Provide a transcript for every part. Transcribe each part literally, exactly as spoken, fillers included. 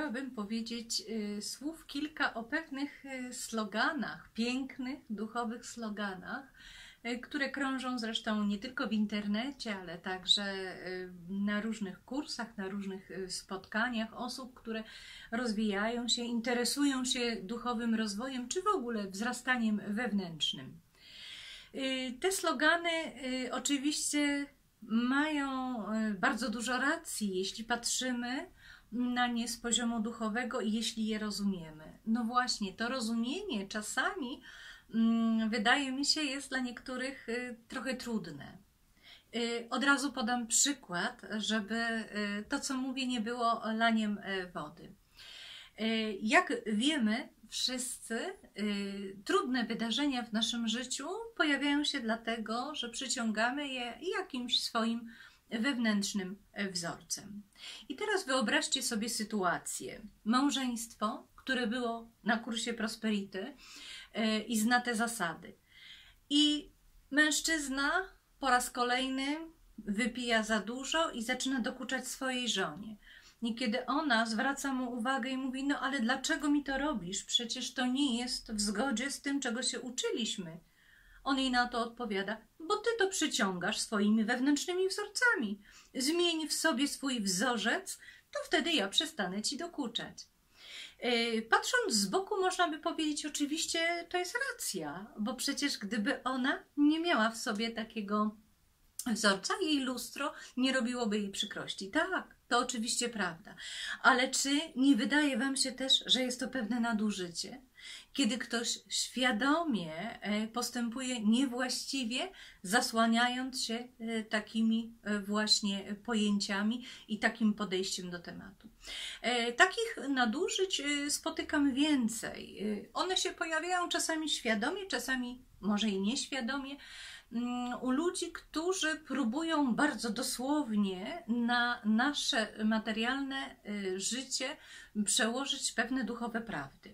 chciałabym powiedzieć y, słów kilka o pewnych y, sloganach, pięknych, duchowych sloganach, y, które krążą zresztą nie tylko w internecie, ale także y, na różnych kursach, na różnych y, spotkaniach osób, które rozwijają się, interesują się duchowym rozwojem, czy w ogóle wzrastaniem wewnętrznym. Y, te slogany y, oczywiście mają y, bardzo dużo racji, jeśli patrzymy na nie z poziomu duchowego i jeśli je rozumiemy. No właśnie, to rozumienie czasami mm, wydaje mi się jest dla niektórych y, trochę trudne. Y, od razu podam przykład, żeby y, to, co mówię, nie było laniem y, wody. Y, jak wiemy wszyscy, y, trudne wydarzenia w naszym życiu pojawiają się dlatego, że przyciągamy je jakimś swoim wewnętrznym wzorcem. I teraz wyobraźcie sobie sytuację. Małżeństwo, które było na kursie Prosperity yy, i zna te zasady. I mężczyzna po raz kolejny wypija za dużo i zaczyna dokuczać swojej żonie. I kiedy ona zwraca mu uwagę i mówi, no ale dlaczego mi to robisz? Przecież to nie jest w zgodzie z tym, czego się uczyliśmy. On jej na to odpowiada, bo ty to przyciągasz swoimi wewnętrznymi wzorcami. Zmień w sobie swój wzorzec, to wtedy ja przestanę ci dokuczać. Yy, patrząc z boku można by powiedzieć, oczywiście to jest racja, bo przecież gdyby ona nie miała w sobie takiego wzorca, jej lustro nie robiłoby jej przykrości. Tak, to oczywiście prawda. Ale czy nie wydaje wam się też, że jest to pewne nadużycie? Kiedy ktoś świadomie postępuje niewłaściwie, zasłaniając się takimi właśnie pojęciami i takim podejściem do tematu. Takich nadużyć spotykam więcej. One się pojawiają czasami świadomie, czasami może i nieświadomie, u ludzi, którzy próbują bardzo dosłownie na nasze materialne życie przełożyć pewne duchowe prawdy.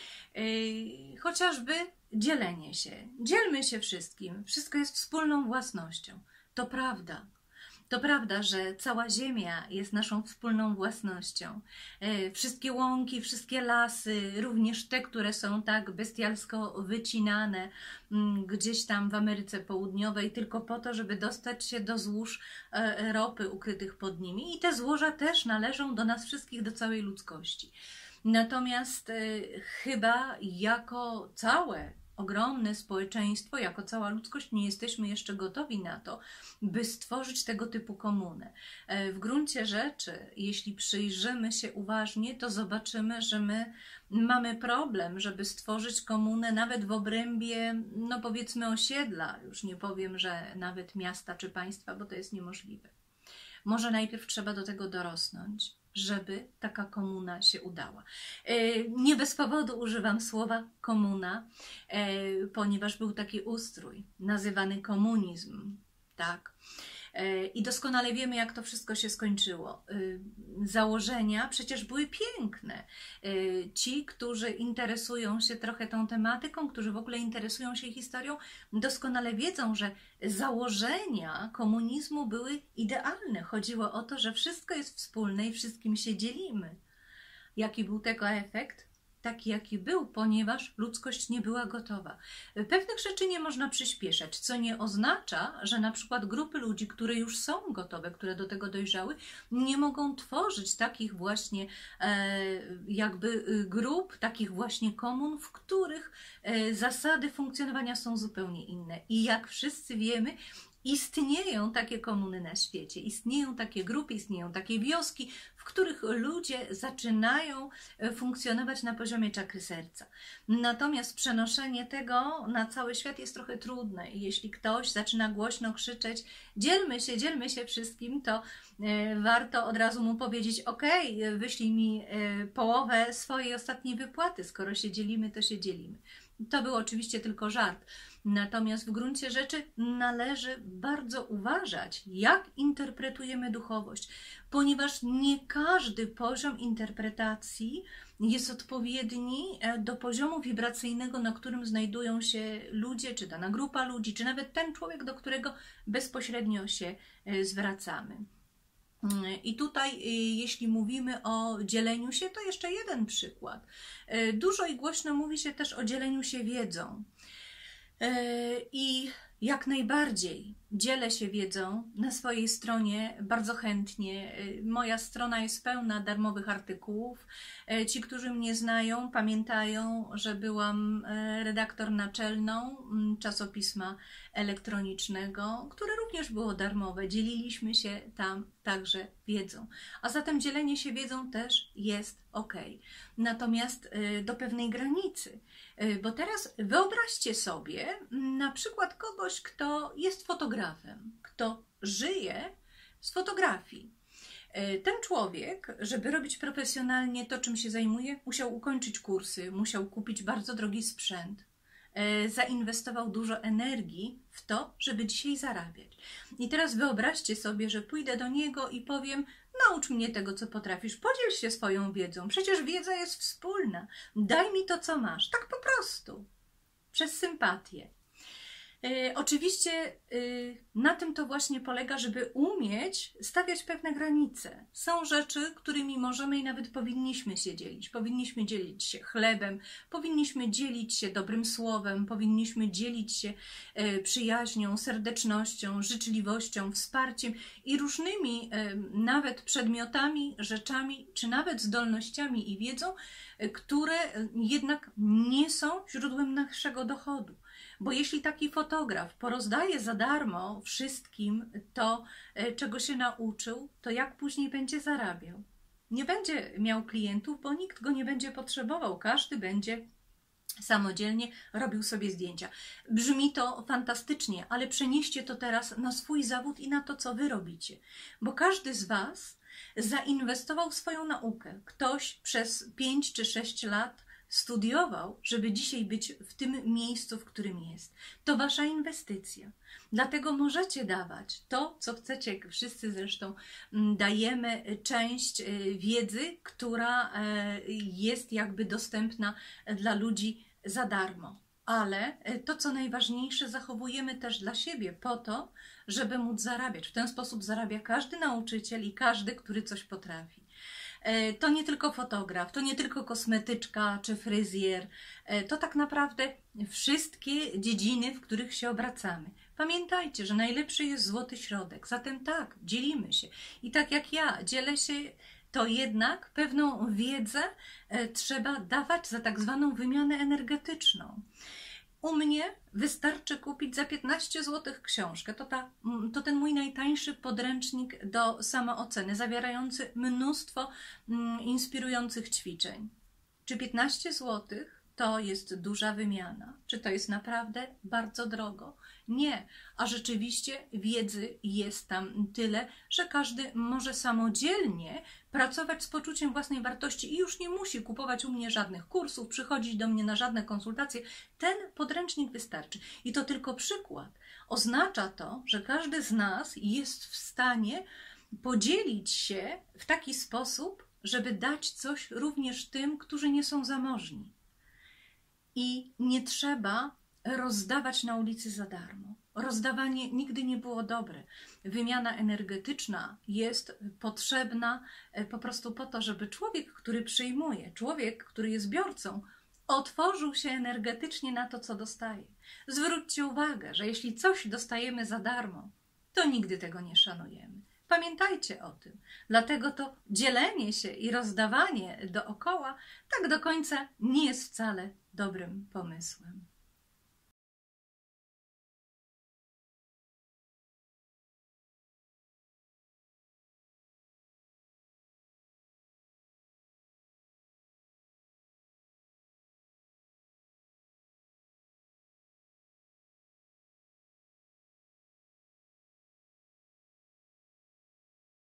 Chociażby dzielenie się. Dzielmy się wszystkim. Wszystko jest wspólną własnością. To prawda. To prawda, że cała ziemia jest naszą wspólną własnością. Wszystkie łąki, wszystkie lasy, również te, które są tak bestialsko wycinane gdzieś tam w Ameryce Południowej, tylko po to, żeby dostać się do złóż ropy ukrytych pod nimi. I te złoża też należą do nas wszystkich, do całej ludzkości. Natomiast y, chyba jako całe ogromne społeczeństwo, jako cała ludzkość nie jesteśmy jeszcze gotowi na to, by stworzyć tego typu komunę. Y, w gruncie rzeczy, jeśli przyjrzymy się uważnie, to zobaczymy, że my mamy problem, żeby stworzyć komunę nawet w obrębie, no powiedzmy osiedla, już nie powiem, że nawet miasta czy państwa, bo to jest niemożliwe. Może najpierw trzeba do tego dorosnąć, żeby taka komuna się udała. Nie bez powodu używam słowa komuna, ponieważ był taki ustrój nazywany komunizm, tak? I doskonale wiemy, jak to wszystko się skończyło. Założenia przecież były piękne. Ci, którzy interesują się trochę tą tematyką, którzy w ogóle interesują się historią, doskonale wiedzą, że założenia komunizmu były idealne. Chodziło o to, że wszystko jest wspólne i wszystkim się dzielimy. Jaki był tego efekt? Taki, jaki był, ponieważ ludzkość nie była gotowa. Pewnych rzeczy nie można przyspieszać, co nie oznacza, że na przykład grupy ludzi, które już są gotowe, które do tego dojrzały, nie mogą tworzyć takich właśnie e, jakby grup, takich właśnie komun, w których e, zasady funkcjonowania są zupełnie inne. I jak wszyscy wiemy, istnieją takie komuny na świecie, istnieją takie grupy, istnieją takie wioski, w których ludzie zaczynają funkcjonować na poziomie czakry serca. Natomiast przenoszenie tego na cały świat jest trochę trudne i jeśli ktoś zaczyna głośno krzyczeć, dzielmy się, dzielmy się wszystkim, to warto od razu mu powiedzieć, ok, wyślij mi połowę swojej ostatniej wypłaty, skoro się dzielimy, to się dzielimy. To był oczywiście tylko żart. Natomiast w gruncie rzeczy należy bardzo uważać, jak interpretujemy duchowość, ponieważ nie każdy poziom interpretacji jest odpowiedni do poziomu wibracyjnego, na którym znajdują się ludzie, czy dana grupa ludzi, czy nawet ten człowiek, do którego bezpośrednio się zwracamy. I tutaj, jeśli mówimy o dzieleniu się, to jeszcze jeden przykład. Dużo i głośno mówi się też o dzieleniu się wiedzą. I jak najbardziej dzielę się wiedzą na swojej stronie bardzo chętnie. Moja strona jest pełna darmowych artykułów. Ci, którzy mnie znają, pamiętają, że byłam redaktor naczelną czasopisma elektronicznego, które również było darmowe. Dzieliliśmy się tam także wiedzą. A zatem dzielenie się wiedzą też jest ok. Natomiast do pewnej granicy. Bo teraz wyobraźcie sobie na przykład kogoś, kto jest fotografem, kto żyje z fotografii. Ten człowiek, żeby robić profesjonalnie to, czym się zajmuje, musiał ukończyć kursy, musiał kupić bardzo drogi sprzęt. Zainwestował dużo energii w to, żeby dzisiaj zarabiać. I teraz wyobraźcie sobie, że pójdę do niego i powiem: naucz mnie tego, co potrafisz, podziel się swoją wiedzą, przecież wiedza jest wspólna, daj mi to, co masz, tak po prostu, przez sympatię. Yy, oczywiście yy, na tym to właśnie polega, żeby umieć stawiać pewne granice. Są rzeczy, którymi możemy i nawet powinniśmy się dzielić. Powinniśmy dzielić się chlebem, powinniśmy dzielić się dobrym słowem, powinniśmy dzielić się yy, przyjaźnią, serdecznością, życzliwością, wsparciem i różnymi yy, nawet przedmiotami, rzeczami, czy nawet zdolnościami i wiedzą, yy, które jednak nie są źródłem naszego dochodu. Bo jeśli taki fotograf porozdaje za darmo wszystkim to, czego się nauczył, to jak później będzie zarabiał? Nie będzie miał klientów, bo nikt go nie będzie potrzebował. Każdy będzie samodzielnie robił sobie zdjęcia. Brzmi to fantastycznie, ale przenieście to teraz na swój zawód i na to, co wy robicie. Bo każdy z was zainwestował w swoją naukę. Ktoś przez pięć czy sześć lat studiował, żeby dzisiaj być w tym miejscu, w którym jest. To wasza inwestycja. Dlatego możecie dawać to, co chcecie. Wszyscy zresztą dajemy część wiedzy, która jest jakby dostępna dla ludzi za darmo. Ale to, co najważniejsze, zachowujemy też dla siebie po to, żeby móc zarabiać. W ten sposób zarabia każdy nauczyciel i każdy, który coś potrafi. To nie tylko fotograf, to nie tylko kosmetyczka czy fryzjer, to tak naprawdę wszystkie dziedziny, w których się obracamy. Pamiętajcie, że najlepszy jest złoty środek, zatem tak, dzielimy się. I tak jak ja dzielę się, to jednak pewną wiedzę trzeba dawać za tak zwaną wymianę energetyczną. U mnie wystarczy kupić za piętnaście złotych książkę. To, ta, to ten mój najtańszy podręcznik do samooceny, zawierający mnóstwo mm, inspirujących ćwiczeń. Czy piętnaście złotych to jest duża wymiana? Czy to jest naprawdę bardzo drogo? Nie, a rzeczywiście wiedzy jest tam tyle, że każdy może samodzielnie pracować z poczuciem własnej wartości i już nie musi kupować u mnie żadnych kursów, przychodzić do mnie na żadne konsultacje. Ten podręcznik wystarczy. I to tylko przykład. Oznacza to, że każdy z nas jest w stanie podzielić się w taki sposób, żeby dać coś również tym, którzy nie są zamożni. I nie trzeba rozdawać na ulicy za darmo. Rozdawanie nigdy nie było dobre. Wymiana energetyczna jest potrzebna po prostu po to, żeby człowiek, który przyjmuje, człowiek, który jest biorcą, otworzył się energetycznie na to, co dostaje. Zwróćcie uwagę, że jeśli coś dostajemy za darmo, to nigdy tego nie szanujemy. Pamiętajcie o tym. Dlatego to dzielenie się i rozdawanie dookoła tak do końca nie jest wcale dobrym pomysłem.